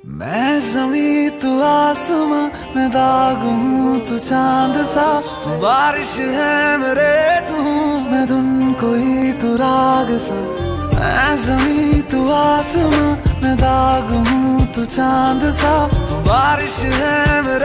मैं जमी तू आसमां, मैं दाग हूँ तू चांद सा। तू बारिश है मेरे तू हूँ मैं धुन कोई तू राग सा। मैं जमी तू आसमां, मैं दाग हूँ तू चांद सा। तू बारिश है मेरे